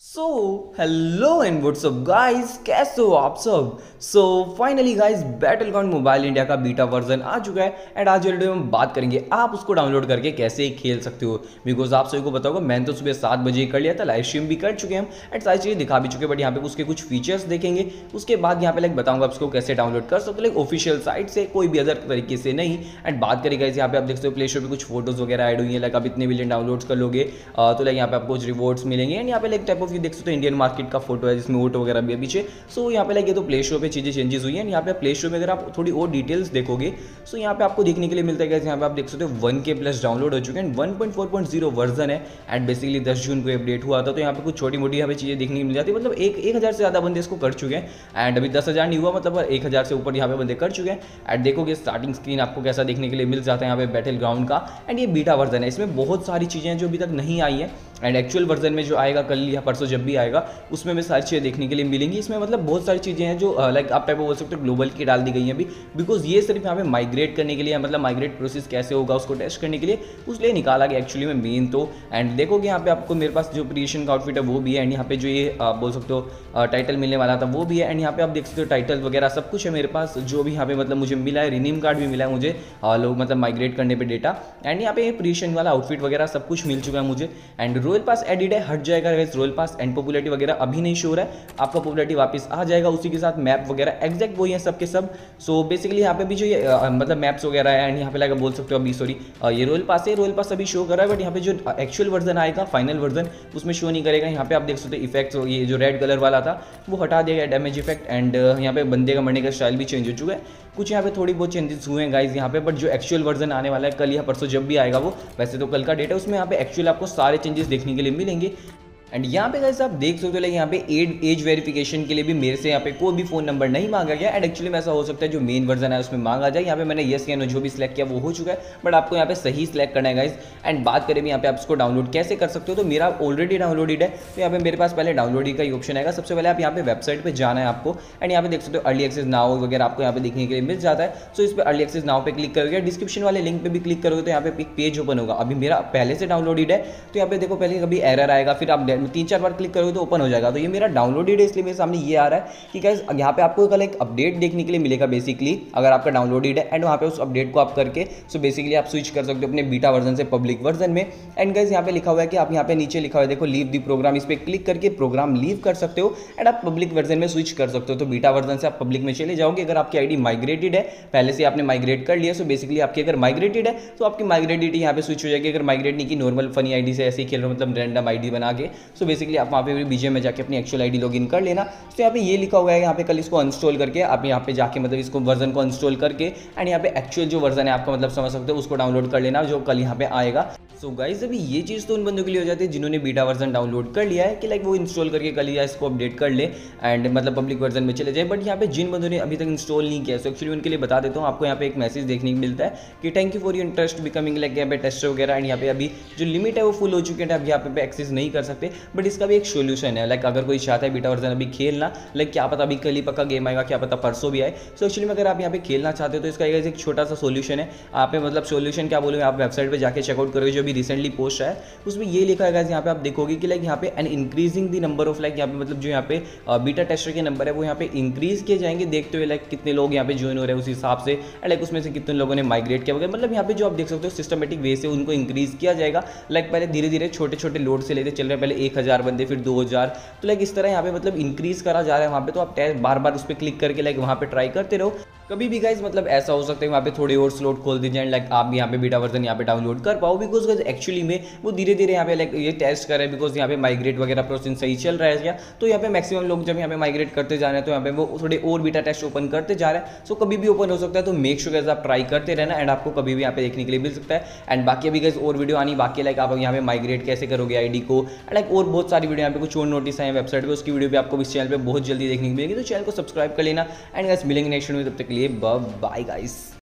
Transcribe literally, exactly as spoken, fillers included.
So hello and what's up guys, कैसे हो आप सब। So finally guys, battle ground mobile India का बीटा वर्जन आ चुका है एंड आज वीडियो में बात करेंगे आप उसको डाउनलोड करके कैसे खेल सकते हो। बिकॉज आप सभी को पता होगा, मैंने तो सुबह सात बजे ही कर लिया था, लाइव स्ट्रीम भी कर चुके हैं हम एंड सारी चीज़ें दिखा भी चुके हैं। बट यहाँ पे उसके कुछ फीचर्स देखेंगे, उसके बाद यहाँ पे लाइक बताऊंगा आप उसको कैसे डाउनलोड कर सकते हो, लाइक ऑफिशियल साइट से, कोई भी अदर तरीके से नहीं। एंड बात करेंगे यहाँ पे आप देख सकते हो प्ले स्टोर पे कुछ फोटोज वगैरह ऐड हुई है, लाइक आप इतने मिलियन डाउनलोड्स कर लोगे तो लाइक यहाँ पे आपको कुछ रिवॉर्ड्स मिलेंगे। एंड यहाँ पे लाइक टाइप ऑफ देख सकते हो इंडियन मार्केट का फोटो है जिसमें वोट वगैरह भी है पीछे। सो यहाँ पे लाइक ये तो प्ले स्टोर पे चीजें चेंजेस हुई हैं। यहाँ पे प्ले स्टोर में अगर आप थोड़ी और डिटेल्स देखोगे सो यहाँ पे आपको देखने के लिए मिलता है, यहाँ पे आप देख सकते हो वन के प्लस डाउनलोड हो चुके हैं, one point four point zero version है एंड बेसिकली दस जून को अपडेट हुआ था। तो यहाँ पे कुछ छोटी मोटी यहाँ पे चीजें देखने को मिल जाती है। मतलब एक एक हज़ार से ज़्यादा बंदे इसको कर चुके हैं एंड अभी दस हज़ार नहीं हुआ, मतलब एक हज़ार से ऊपर यहाँ पे बंदे कर चुके हैं। एंड देखोगे स्टार्टिंग स्क्रीन आपको कैसा देखने के लिए मिल जाता है यहाँ पे बैटल ग्राउंड का। एंड ये बीटा वर्जन है, इसमें बहुत सारी चीज़ें हैं जो अभी तक नहीं आई है एंड एक्चुअल वर्जन में जो आएगा कल या परसों जब भी आएगा उसमें में सारी चीज़ें देखने के लिए मिलेंगी। इसमें मतलब बहुत सारी चीज़ें हैं जो लाइक आप टाइप बोल सकते हो ग्लोबल की डाल दी गई हैं अभी, बिकॉज ये सिर्फ यहाँ पे माइग्रेट करने के लिए, मतलब माइग्रेट प्रोसेस कैसे होगा उसको टेस्ट करने के लिए उसलिए निकाला गया एक्चुअली में मेन तो। एंड देखोगे यहाँ पे आपको मेरे पास जो क्रिएशन का आउटफिट है वो भी है एंड यहाँ पे जो ये आप बोल सकते हो टाइटल मिलने वाला था वो भी है। एंड यहाँ पे आप देख सकते हो टाइटल वगैरह सब कुछ है मेरे पास, जो भी यहाँ पे मतलब मुझे मिला है, रिनीम कार्ड भी मिला है मुझे लोग मतलब माइग्रेट करने पर डेटा। एंड यहाँ पे क्रिएशन वाला आउटफिट वगैरह सब कुछ मिल चुका है मुझे। एंड रॉयल पास एडिड है, हट जाएगा रॉयल पास एंड पॉपुलरिटी वगैरह अभी नहीं शो रहा है, आपका पॉपुलरिटी वापस आ जाएगा। उसी के साथ मैप वगैरह एग्जैक्ट वही है सब के सब। सो बेसिकली यहाँ पे भी जो ये आ, मतलब मैप्स वगैरह है एंड यहाँ पे लाइक बोल सकते हो अभी सॉरी ये रॉयल पास है, रॉयल पास अभी शो कर रहा है बट यहाँ पे जो एक्चुअल वर्जन आएगा फाइनल वर्जन उसमें शो नहीं करेगा। यहाँ पे आप देख सकते हो इफेक्ट्स, ये जो रेड कलर वाला था वो हटा दिया डैमेज इफेक्ट एंड यहाँ पे बंदे का मरने का स्टाइल भी चेंज हो चुका है। कुछ यहाँ पे थोड़ी बहुत चेंजेस हुए हैं गाइज यहाँ पे, बट जो एक्चुअल वर्जन आने वाला है कल या परसों जब भी आएगा वो, वैसे तो कल का डेट है, उसमें यहाँ पे एक्चुअल आपको सारे चेंजेस देखने के लिए मिलेंगे। एंड यहाँ पे गाइस आप देख सकते हो लाइक यहाँ पे एज एज वेरिफिकेशन के लिए भी मेरे से यहाँ पे कोई भी फोन नंबर नहीं मांगा गया एंड एक्चुअली में ऐसा हो सकता है जो मेन वर्जन है उसमें मांगा जाए। यहाँ पे मैंने येस या नो जो भी सिलेक्ट किया वो हो चुका है, बट आपको यहाँ पे सही सिलेक्ट करना है गाइस। एंड बात करें भी यहाँ पे आप इसको डाउनलोड कैसे कर सकते हो, तो मेरा ऑलरेडी डाउनलोडेड है, तो यहाँ पे मेरे पास पहले डाउनलोडिंग का ही ऑप्शन आएगा। सबसे पहले आप यहाँ पे वेबसाइट पर जाना है आपको एंड यहाँ पे देख सकते हो अर्ली एक्सेस नाउ वगैरह आपको यहाँ पे देखने के लिए मिल जाता है। सो इस पर अर्ली एक्सेस नाउ पे क्लिक करोगे, डिस्क्रिप्शन वाले लिंक पे भी क्लिक करोगे तो यहाँ पे एक पेज ओपन होगा। अभी मेरा पहले से डाउनलोडेड है तो यहाँ पे देखो पहले कभी एरर आएगा, फिर आप तीन चार बार क्लिक करोगे तो ओपन हो जाएगा। तो ये मेरा डाउनलोडेड है इसलिए मेरे सामने ये आ रहा है कि गाइस यहाँ पे आपको कल एक अपडेट देखने के लिए मिलेगा बेसिकली, अगर आपका डाउनलोडेड है एंड वहाँ पे उस अपडेट को आप करके सो बेसिकली आप स्विच कर सकते हो अपने बीटा वर्जन से पब्लिक वर्जन में। एंड गाइस यहाँ पे लिखा हुआ है कि आप यहाँ पे नीचे लिखा हुआ है देखो लीव दी प्रोग्राम, इस पर क्लिक करके प्रोग्राम लीव कर सकते हो एंड आप पब्लिक वर्जन में स्विच कर सकते हो। तो बीटा वर्जन से आप पब्लिक में चले जाओगे अगर आपकी आईडी माइग्रेटेड है, पहले से आपने माइग्रेट कर लिया। सो बेसिकली आपकी अगर माइग्रेटेड है तो आपकी माइग्रेटेड यहाँ पे स्विच हो जाएगी। अगर माइग्रेट नहीं की नॉर्मल फनी आईडी से ऐसे ही खेल रहे हो, मतलब रैंडम आईडी बना के, सो बेसिकली आप वहाँ पे बीजे में जाके अपनी एक्चुअल आईडी लॉगिन कर लेना। तो यहाँ पे ये लिखा हुआ है यहाँ पे कल इसको अनस्टॉल करके आप यहाँ पे जाके मतलब इसको वर्जन को अनस्टॉल करके एंड यहाँ पे एक्चुअल जो वर्जन है आपका मतलब समझ सकते हो उसको डाउनलोड कर लेना जो कल यहाँ पे आएगा। सो गाइस अभी ये चीज़ तो उन बंदों के लिए हो जाती है जिन्होंने बीटा वर्जन डाउनलोड कर लिया है कि लाइक वो इंस्टॉल करके कल या इसको अपडेट कर ले एंड मतलब पब्लिक वर्जन में चले जाए। बट यहाँ पे जिन बंदों ने अभी तक इंस्टॉल नहीं किया, सो एक्चुअली उनके लिए बता देता हूँ, आपको यहाँ पे एक मैसेज देखने को मिलता है कि thank you for your interest becoming like यहाँ पे टेस्टर वगैरह। एंड यहाँ पे अभी जो लिमिट है वो फुल हो चुकी है, अब यहाँ पे एक्सेस नहीं कर सकते, बट इसका भी एक सोल्यूशन है। लाइक अगर कोई चाहता है बीटा वर्जन अभी खेलना, लाइक क्या पता अभी कल ही पक्का गेम आएगा, क्या पता परसों भी आए। सो एक्चुअली में अगर आप यहाँ पे खेलना चाहते हो तो इसका एक छोटा सा सोल्यूशन है। आप पे मतलब सोल्यूशन क्या बोलोगे, आप वेबसाइट पे जाके चेकआउट करोगे जो भी रिसेंटली पोस्ट है उसमें ये लिखा है यहाँ पे आप देखोगे कि लाइक यहाँ पे an increasing the number of like यहाँ पे मतलब जो यहाँ पे बीटा टेस्टर के नंबर है वो यहाँ पे इंक्रीज किए जाएंगे देखते हुए लाइक कितने लोग यहाँ पे ज्वाइन हो रहे हैं उस हिसाब से, लाइक उसमें से कितने लोगों ने माइग्रेट किया वगैरह। मतलब यहाँ पे जो आप देख सकते हो सिस्टमेटिक वे से उनको इंक्रीज किया जाएगा। लाइक पहले धीरे धीरे छोटे छोटे लोड से लेते चल रहे हैं, पहले एक हज़ार बंदे फिर दो हज़ार, तो लाइक इस तरह यहाँ पे मतलब इंक्रीज करा जा रहा है वहाँ पे। तो आप बार बार उस पर क्लिक करके लाइक वहाँ पे ट्राई करते रहो। कभी भी गाइज मतलब ऐसा हो सकता है वहाँ पे थोड़ी और स्लॉट खोल दी जाए, लाइक आप यहाँ पे बीटा वर्जन यहाँ पे डाउनलोड कर पाओ, बिकॉज गाइज एक्चुअली में वो धीरे धीरे यहाँ पे लाइक ये टेस्ट कर रहे हैं, बिकॉज यहाँ पे माइग्रेट वगैरह प्रोसेस सही चल रहा है क्या। तो यहाँ पे मैक्सिमम लोग जब यहाँ पे माइग्रेट करते जा रहे हैं तो यहाँ पे वो थोड़े और बीटा टेस्ट ओपन करते जा रहे हैं। सो कभी भी ओपन हो सकता है, तो मेक श्योर गाइज आप ट्राई करते रहना एंड आपको कभी भी यहाँ पे देखने के लिए मिल सकता है। एंड बाकी अभी गाइज और वीडियो आनी बाकी, लाइक आप यहाँ पे माइग्रेट कैसे करोगे आईडी को, लाइक और बहुत सारी वीडियो यहाँ पे कुछ और नोटिस आए वेबसाइट पे, उसकी वीडियो भी आपको इस चैनल पे बहुत जल्दी देखने को मिलेगी। तो चैनल को सब्सक्राइब कर लेना एंड गाइज मिलेंगे नेक्स्ट वीडियो में, तब तक के लिए बाय बाय गाइस।